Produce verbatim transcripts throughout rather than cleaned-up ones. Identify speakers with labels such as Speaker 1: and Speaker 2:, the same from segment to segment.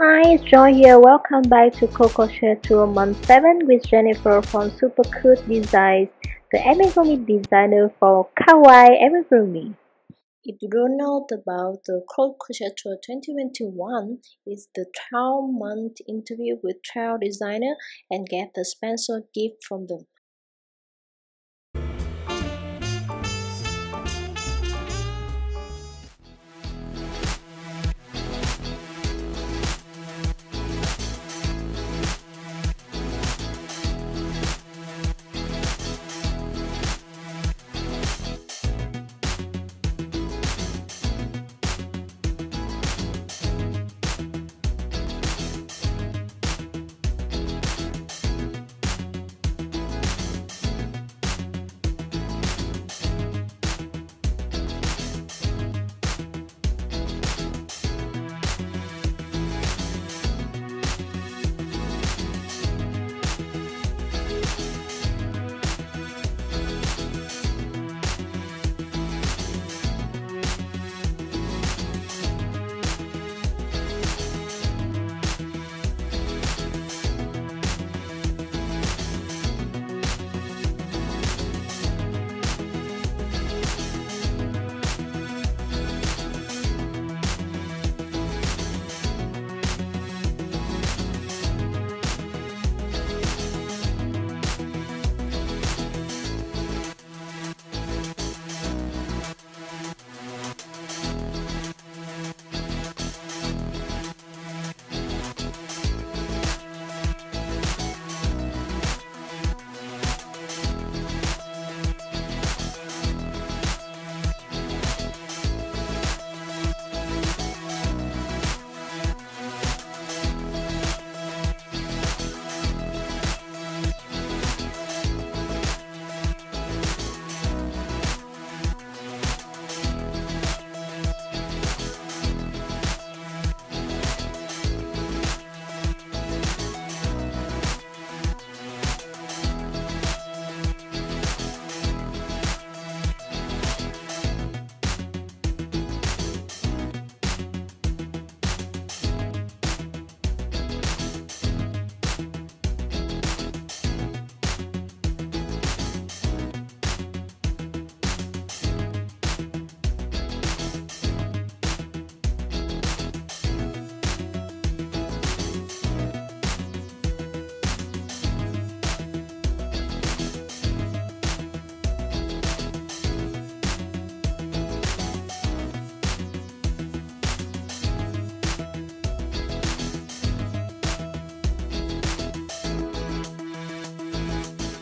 Speaker 1: Hi, it's Joy here. Welcome back to CoCrochet to month seven with Jennifer from Super Cute Designs, the Amigurumi designer for kawaii Amigurumi.
Speaker 2: If you don't know about the CoCrochet Tour twenty twenty-one, it's the twelve month interview with twelve designer and get the special gift from them.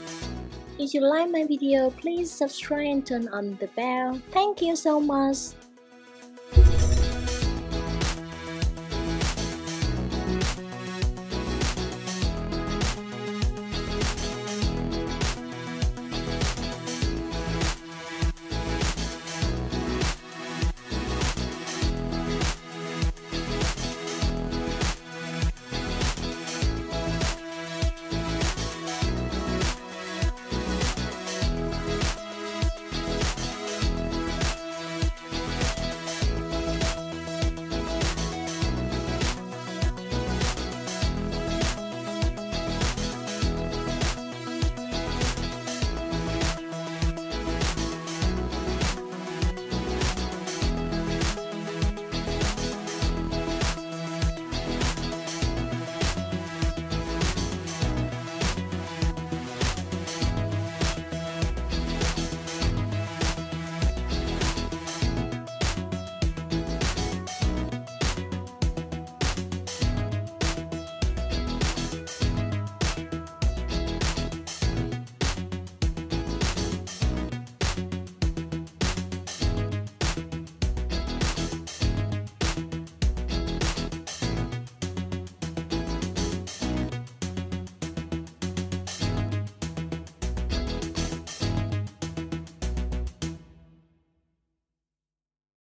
Speaker 2: If you like my video, please subscribe and turn on the bell. Thank you so much.